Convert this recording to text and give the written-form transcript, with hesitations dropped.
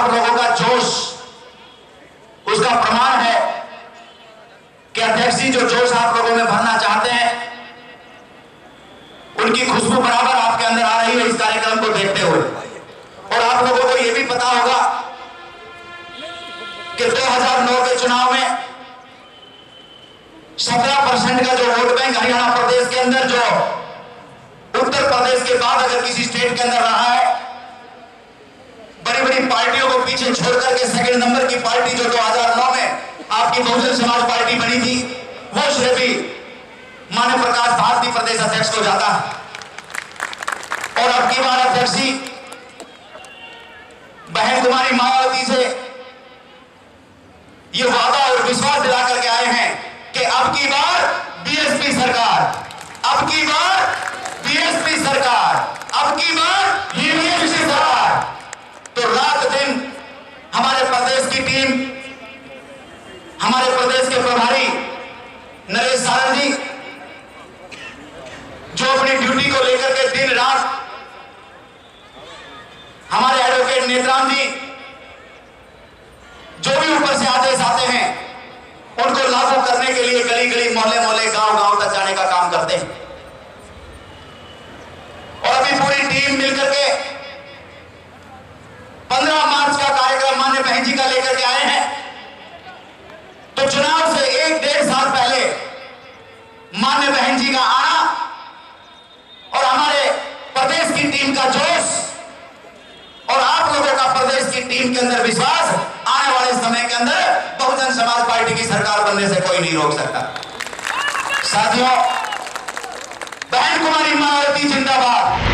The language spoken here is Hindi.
आप लोगों का जोश उसका प्रमाण है कि अध्यक्ष जी जो जोश आप लोगों में भरना चाहते हैं उनकी खुशबू बराबर आपके अंदर आ रही है इस कार्यक्रम को देखते हुए। और आप लोगों को यह भी पता होगा कि 2009 के चुनाव में 17% का जो वोट बैंक हरियाणा प्रदेश के अंदर, जो उत्तर प्रदेश के बाद अगर किसी स्टेट के अंदर रहा है, बड़ी बड़ी पार्टियों को पीछे छोड़ करके सेकंड नंबर की पार्टी जो 2009 में आपकी बहुजन समाज पार्टी बनी थी, वो श्रेय भी माननीय प्रकाश भारती प्रदेश अध्यक्ष को जाता है। और अब की बार अध्यक्ष जी बहन कुमारी मायावती से ये वादा और विश्वास दिला करके आए हैं कि अब की बार बीएसपी सरकार, अब की बार बीएसपी सरकार, अब की बार बीएसपी सरकार। तो रात दिन हमारे प्रदेश की टीम, हमारे प्रदेश के प्रभारी नरेश सारण जी जो अपनी ड्यूटी को लेकर के दिन रात, हमारे एडवोकेट नेत्राम जी जो भी ऊपर से आदेश आते हैं उनको लागू करने के लिए गली गली, मोहल्ले मोहल्ले, गांव गांव तक जाने का काम करते हैं। और अभी पूरी टीम मिलकर के 15 मार्च का कार्यक्रम माननीय बहन जी का लेकर के आए हैं। तो चुनाव से 1-1.5 साल पहले माननीय बहन जी का आना और हमारे प्रदेश की टीम का जोश और आप लोगों का प्रदेश की टीम के अंदर विश्वास, आने वाले समय के अंदर बहुजन समाज पार्टी की सरकार बनने से कोई नहीं रोक सकता। साथियों, बहन कुमारी मायावती जिंदाबाद।